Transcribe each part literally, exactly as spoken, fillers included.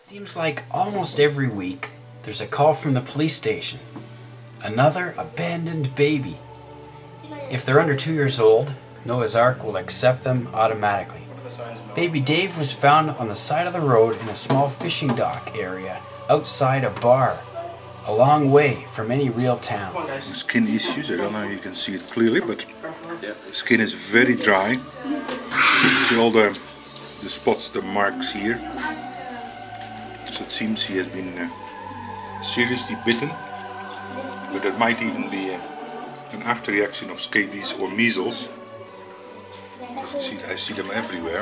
Seems like almost every week there's a call from the police station. Another abandoned baby. If they're under two years old, Noah's Ark will accept them automatically. Baby Dave was found on the side of the road in a small fishing dock area outside a bar, a long way from any real town. Skin issues, I don't know if you can see it clearly, but the skin is very dry. See all the, the spots, the marks here. So it seems he has been uh, seriously bitten, but it might even be uh, an after reaction of scabies or measles. See, I see them everywhere.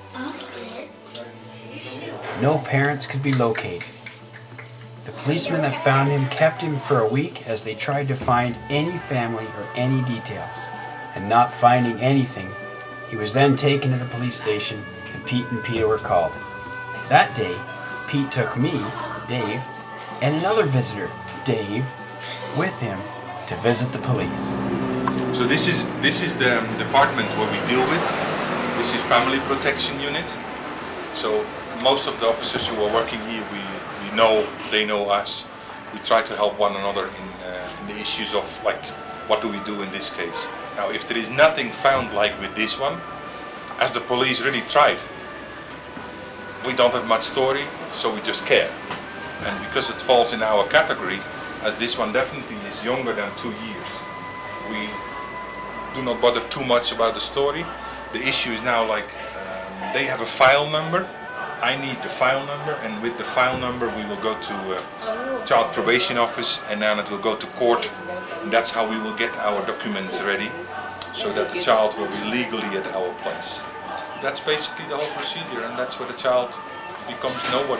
No parents could be located. The policemen that found him kept him for a week as they tried to find any family or any details. And not finding anything, he was then taken to the police station and Pete and Peter were called. That day, Pete took me, Dave, and another visitor, Dave, with him to visit the police. So this is this is the um, department where we deal with. This is Family Protection Unit. So most of the officers who are working here, we, we know, they know us. We try to help one another in, uh, in the issues of like, what do we do in this case? Now if there is nothing found like with this one, as the police really tried, we don't have much story, so we just care. And because it falls in our category, as this one definitely is younger than two years, we do not bother too much about the story. The issue is now like, um, they have a file number, I need the file number, and with the file number we will go to uh, Child Probation Office, and then it will go to court, and that's how we will get our documents ready, so that the child will be legally at our place. That's basically the whole procedure, and that's where the child becomes nobody.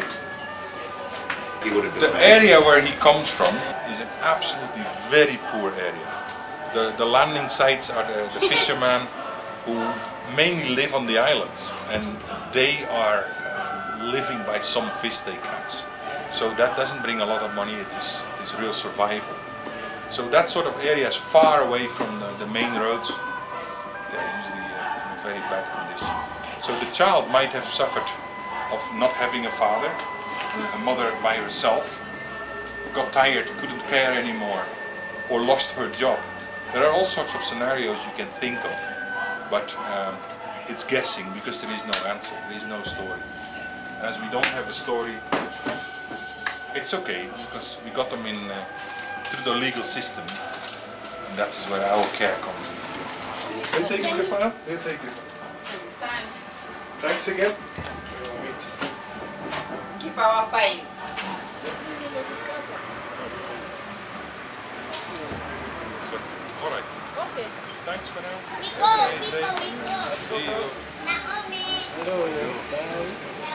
The area where he comes from is an absolutely very poor area. The, the landing sites are the, the fishermen who mainly live on the islands, and they are um, living by some fish they catch. So that doesn't bring a lot of money, it is, it is real survival. So that sort of area is far away from the, the main roads. They're usually uh, in a very bad condition. So the child might have suffered of not having a father, a mother by herself, got tired, couldn't care anymore, or lost her job. There are all sorts of scenarios you can think of, but um, it's guessing because there is no answer, there is no story. And as we don't have a story, it's okay, because we got them in uh, through the legal system, and that is where our care comes in. Can you take your file? Yeah, take it. Thanks. Thanks again. Keep our file. So, all right. Okay. Thanks for now. We go, we go, we go. See you. Naomi. Hello. Bye.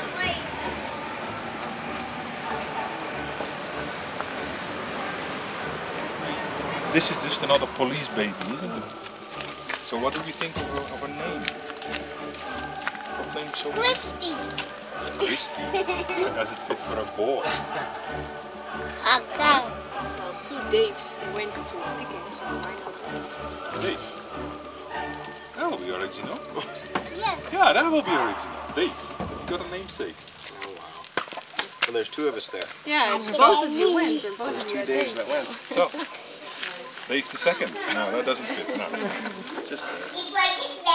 This is just another police baby, isn't it? So what do we think of a, of a name? What name so Christy. Christy? Does it fit for a boy? Akang. Well, two Daves went to picking, so why not? Dave. That will be original. Yes. Yeah, that will be original. Dave. You got a namesake. Oh wow. And there's two of us there. Yeah, and both of you went, and both of Two you are Daves Daves. that went. So, Dave the second. No, that doesn't fit. No. Just there. It's like